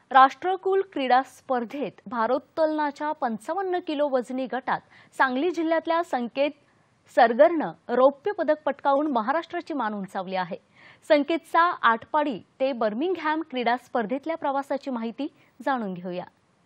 राष्ट्रकुल क्रीडा स्पर्धेत भारोत्तोलनाच्या 55 किलो वजनी गटात सांगली जिल्ह्यातल्या संकेत सरगरनं रौप्य पदक पटकावून महाराष्ट्राची मान उंचावली आहे। संकेतचा आटपाडी ते बर्मिंगहॅम क्रीडा स्पर्धेतल्या प्रवासाची माहिती जाणून घेऊया।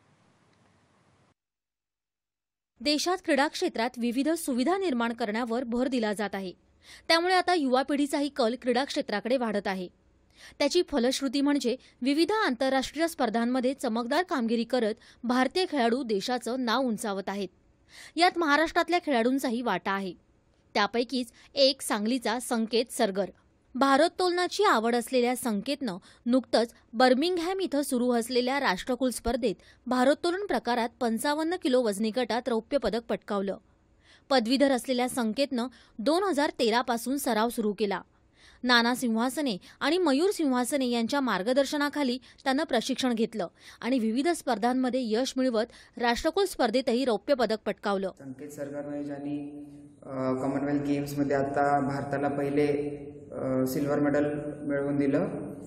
देशात क्रीडा क्षेत्रात विविध सुविधा निर्माण करण्यावर भर दिला जात आहे। त्यामुळे आता युवा पिढीचाही कल क्रीडा क्षेत्राकडे वाढत आहे। त्याची फलश्रुती म्हणजे विविध आंतरराष्ट्रीय स्पर्धांमध्ये चमकदार कामगिरी करत भारतीय खेळाडू देशाचं नाव उंचावत आहेत। यात महाराष्ट्रातल्या खेळाडूंचाही वाटा आहे। त्यापैकीच एक सांगलीचा संकेत सरगर। भारोत्तोलनाची आवड असलेल्या संकेतनं नुकतंच बर्मिंगहॅम इथं सुरू असलेल्या राष्ट्रकुल स्पर्धेत भारोत्तोलन प्रकारात 55 किलो वजनी गटात रौप्य पदक पटकावलं। पदवीधर असलेल्या संकेतनं 2013 पासून सराव सुरू केला। नाना सिंहासने आणि मयूर सिंहासने यांच्या मार्गदर्शनाखाली त्यानं प्रशिक्षण घेतलं आणि विविध स्पर्धांमध्ये यश मिळवत राष्ट्रकुल स्पर्धेतही रौप्य पदक पटकावलं। संकेत सरगर यांनी कॉमनवेल्थ गेम्समध्ये आता भारताला पहिले सिल्वर मेडल मिळवून दिलं।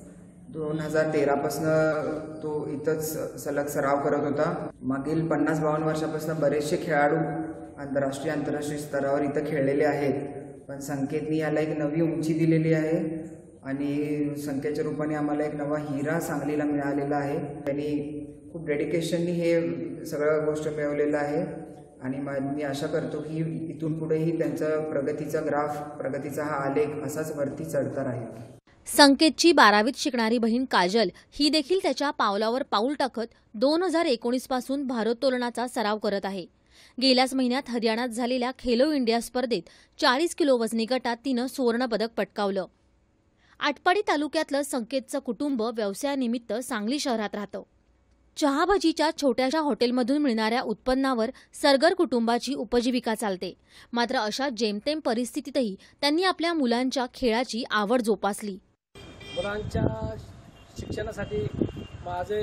2013 पासून तो इथंच सलग सराव करत होता। मागील 50-52 वर्षापासून बरेचसे खेळाडू आंतरराष्ट्रीय स्तरावर इथं खेळलेले आहेत, पण संकेतनी याला एक नवी उंची दिलेली आहे आणि संकेतच्या रूपाने आम्हाला एक नवा हिरा सांगलीला मिळालेला आहे। त्यांनी खूप डेडिकेशननी हे सगळं गोष्ट मिळवलेलं आहे आणि मी आशा करतो की इथून पुढेही त्यांचा प्रगतीचा हा आलेख असाच वरती चढता राहील। संकेतची 12वीत शिकणारी बहीण काजल ही देखील त्याच्या पावलावर पाऊल टाकत 2019 पासून भारोत्तोलनाचा सराव करत आहे। गेल्याच महिन्यात हरियाणात झालेल्या खेलो इंडिया स्पर्धेत 40 किलो वजनी गटात तिनं सुवर्ण पदक पटकावलं। आटपाडी तालुक्यातलं संकेतचं कुटुंब व्यवसायानिमित्त सांगली शहरात राहतं। चहाभजीच्या छोट्याशा हॉटेलमधून मिळणाऱ्या उत्पन्नावर सरगर कुटुंबाची उपजीविका चालते। मात्र अशा जेमतेम परिस्थितीतही त्यांनी आपल्या मुलांच्या खेळाची आवड जोपासली। मुलांच्या शिक्षणासाठी माझे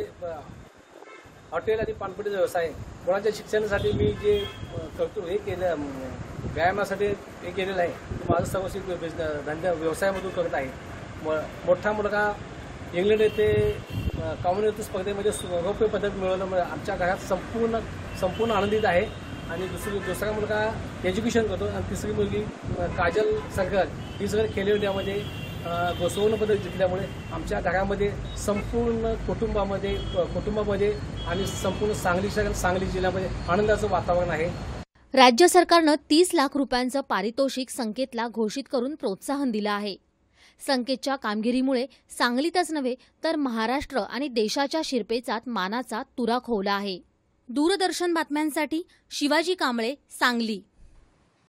हॉटेल आणि पानपट्टीचा व्यवसाय आहे। मुलांच्या शिक्षणासाठी मी जे करतो हे केलं, व्यायामासाठी हे केलेलं आहे। माझं सर्वस्वी धंदा व्यवसायामधून करत आहे। मोठा मुलगा इंग्लंड येथे कॉमनवेल्थ स्पर्धेमध्ये रौप्य पदक मिळवल्यामुळे आमच्या घरात संपूर्ण आनंदित आहे। आणि दुसरा मुलगा एज्युकेशन करतो आणि तिसरी मुलगी काजल सरगर ही सगळं खेलो इंडियामध्ये सुवर्ण पदक जिंकल्यामुळे आमच्या घरामध्ये संपूर्ण कुटुंबामध्ये आणि संपूर्ण सांगली जिल्ह्यामध्ये आनंदाचं वातावरण आहे। राज्य सरकारनं 30 लाख रुपयांचं पारितोषिक संकेतला घोषित करून प्रोत्साहन दिलं आहे। संकेतच्या कामगिरीमुळे सांगलीतच नव्हे तर महाराष्ट्र आणि देशाच्या शिरपेचात मानाचा तुरा खोवला आहे। दूरदर्शन बातम्यांसाठी शिवाजी कांबळे, सांगली।